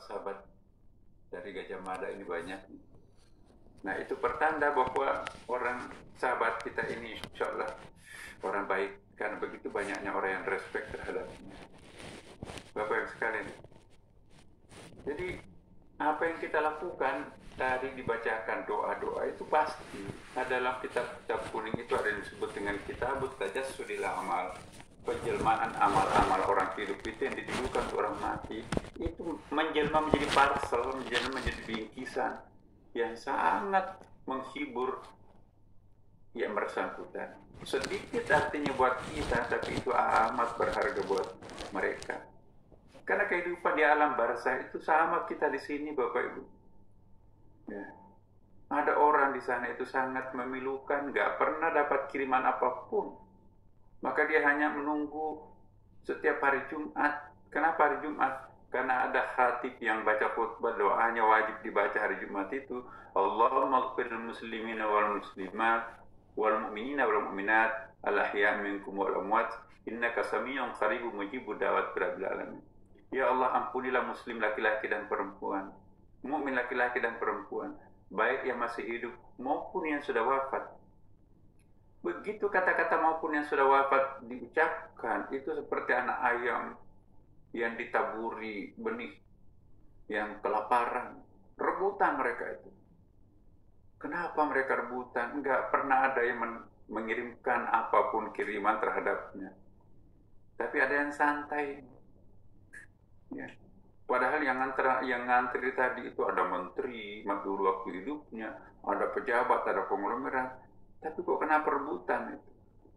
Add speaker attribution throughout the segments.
Speaker 1: sahabat dari Gajah Mada ini banyak. Nah, itu pertanda bahwa orang sahabat kita ini insya Allah orang baik, karena begitu banyaknya orang yang respect terhadapnya. Bapak Ibu sekalian, jadi apa yang kita lakukan tadi dibacakan doa-doa itu pasti. Dalam kitab-kitab kuning itu ada yang disebut dengan kitabut tajassudil amal, penjelmaan amal-amal orang hidup itu yang ditujukan untuk orang mati, itu menjelma menjadi parcel, menjelma menjadi bingkisan yang sangat menghibur yang bersangkutan. Sedikit artinya buat kita, tapi itu amat berharga buat mereka. Karena kehidupan di alam barzah itu sama kita di sini, Bapak Ibu. Ya. Ada orang di sana itu sangat memilukan, nggak pernah dapat kiriman apapun. Maka dia hanya menunggu setiap hari Jumat. Kenapa hari Jumat? Karena ada khatib yang baca khutbah, doanya wajib dibaca hari Jumat itu. Allahumma ighfir lil muslimina wal muslimat wal mu'minina wal mu'minat al-ahya' minkum wal amwat innaka sami'un qaribun mujibud da'wat rabbil alamin. Ya Allah, ampunilah muslim laki-laki dan perempuan, mukmin laki-laki dan perempuan, baik yang masih hidup maupun yang sudah wafat. Begitu kata-kata maupun yang sudah wafat diucapkan, itu seperti anak ayam yang ditaburi benih, yang kelaparan. Rebutan mereka itu. Kenapa mereka rebutan? Enggak pernah ada yang mengirimkan apapun kiriman terhadapnya. Tapi ada yang santai. Ya. Padahal yang ngantri tadi itu ada menteri, dulu waktu hidupnya, ada pejabat, ada konglomerat. Tapi kok kenapa rebutan itu?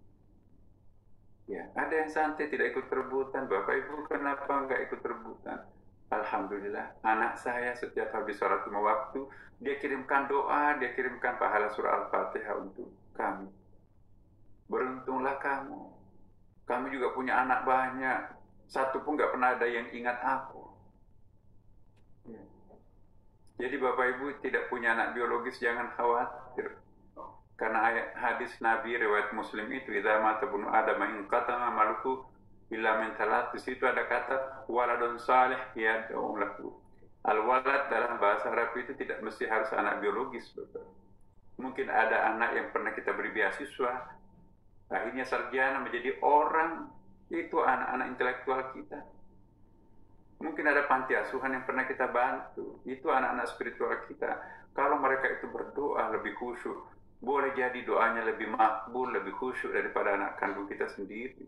Speaker 1: Ya, ada yang santai tidak ikut rebutan. Bapak Ibu kenapa nggak ikut rebutan? Alhamdulillah, anak saya setiap habis sholat 5 waktu, dia kirimkan doa, dia kirimkan pahala surah Al-Fatihah untuk kami. Beruntunglah kamu. Kami juga punya anak banyak. Satu pun nggak pernah ada yang ingat aku. Ya. Jadi Bapak Ibu tidak punya anak biologis, jangan khawatir. Karena ayat hadis Nabi riwayat Muslim itu, idza mata ibnu adam in qata'a amaluhu illa min thalath, di situ ada kata waladun salih yad'u lahu. Al-walad dalam bahasa Arab itu tidak mesti harus anak biologis, Bapak. Mungkin ada anak yang pernah kita beri beasiswa, akhirnya sarjana menjadi orang, itu anak-anak intelektual kita. Mungkin ada panti asuhan yang pernah kita bantu, itu anak-anak spiritual kita. Kalau mereka itu berdoa lebih khusyuk, boleh jadi doanya lebih makbul, lebih khusyuk daripada anak kandung kita sendiri.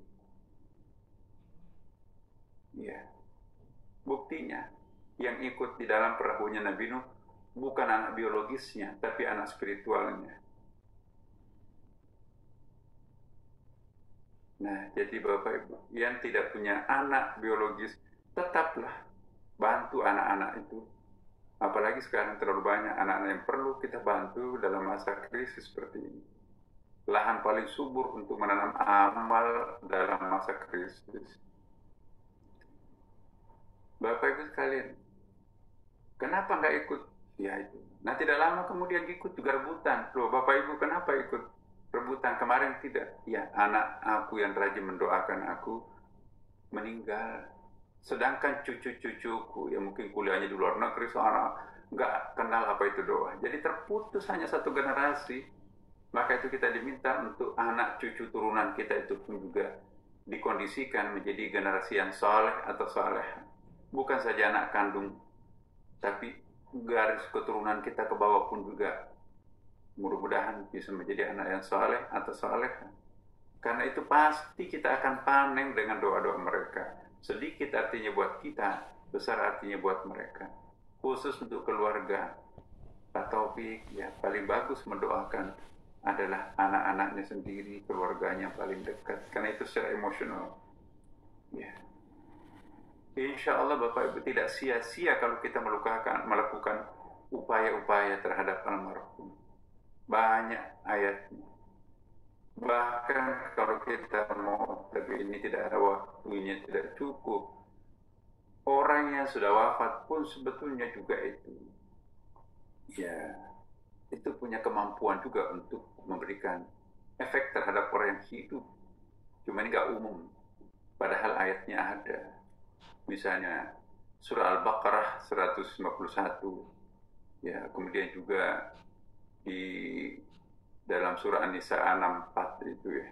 Speaker 1: Ya. Buktinya, yang ikut di dalam perahunya Nabi Nuh bukan anak biologisnya, tapi anak spiritualnya. Nah, jadi Bapak Ibu yang tidak punya anak biologis, tetaplah bantu anak-anak itu. Apalagi sekarang terlalu banyak anak-anak yang perlu kita bantu dalam masa krisis seperti ini. Lahan paling subur untuk menanam amal dalam masa krisis. Bapak Ibu sekalian, kenapa nggak ikut? Ya itu. Nah, tidak lama kemudian ikut juga rebutan. Loh, Bapak Ibu kenapa ikut rebutan? Kemarin tidak. Ya, anak aku yang rajin mendoakan aku meninggal. Sedangkan cucu-cucuku yang mungkin kuliahnya di luar negeri sana nggak kenal apa itu doa. Jadi terputus hanya satu generasi. Maka itu kita diminta untuk anak cucu turunan kita itu pun juga dikondisikan menjadi generasi yang saleh atau saleh. Bukan saja anak kandung, tapi garis keturunan kita ke bawah pun juga mudah-mudahan bisa menjadi anak yang saleh atau saleh. Karena itu pasti kita akan panen dengan doa-doa mereka. Sedikit artinya buat kita, besar artinya buat mereka. Khusus untuk keluarga, Pak Taufik ya paling bagus mendoakan adalah anak-anaknya sendiri, keluarganya paling dekat. Karena itu secara emosional. Ya. Insya Allah Bapak Ibu tidak sia-sia kalau kita melakukan upaya-upaya terhadap almarhum. Banyak ayatnya. Bahkan kalau kita mau, tapi ini tidak ada waktunya, tidak cukup. Orang yang sudah wafat pun sebetulnya juga itu. Ya, itu punya kemampuan juga untuk memberikan efek terhadap orang yang hidup. Cuma ini nggak umum. Padahal ayatnya ada. Misalnya, surah Al-Baqarah 151. Ya, kemudian juga di dalam surah An-Nisa 64 itu ya.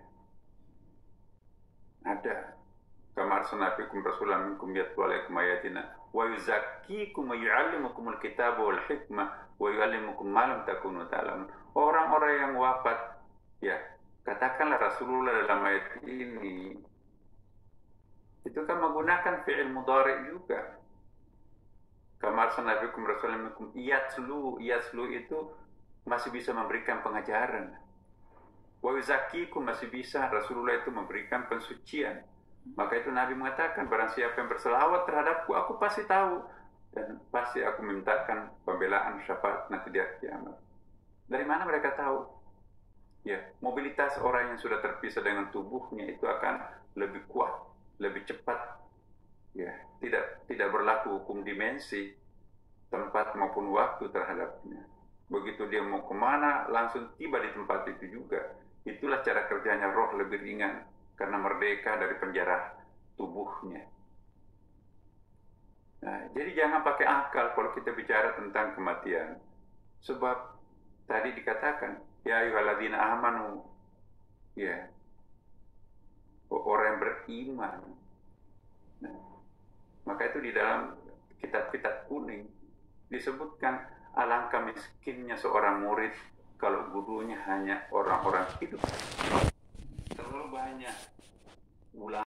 Speaker 1: Ada kama arsalna fikum rasulan minkum yatlu alaikum ayatina wa yuzakkikum wa yu'allimukumul kitaba wal hikmah wa yu'allimukum ma lam takunu ta'lamun. Orang-orang yang wafat, ya, katakanlah Rasulullah dalam ayat ini itu kan menggunakan fi'il mudhari juga. Kama arsalna fikum rasulan minkum yatlu itu masih bisa memberikan pengajaran. Wa yuzakkikum masih bisa Rasulullah itu memberikan pensucian. Maka itu Nabi mengatakan, barang siapa yang berselawat terhadapku, aku pasti tahu dan pasti aku mintakan pembelaan syafaat nanti di hari kiamat. Dari mana mereka tahu? Ya, mobilitas orang yang sudah terpisah dengan tubuhnya itu akan lebih kuat, lebih cepat. Ya, tidak berlaku hukum dimensi, tempat maupun waktu terhadapnya. Begitu dia mau kemana, langsung tiba di tempat itu juga. Itulah cara kerjanya roh lebih ringan, karena merdeka dari penjara tubuhnya. Nah, jadi jangan pakai akal kalau kita bicara tentang kematian. Sebab tadi dikatakan, ya ayyuhalladzina amanu, ya, orang yang beriman. Nah, maka itu di dalam kitab-kitab kuning disebutkan alangkah miskinnya seorang murid kalau gurunya hanya orang-orang hidup. Terlalu banyak ulama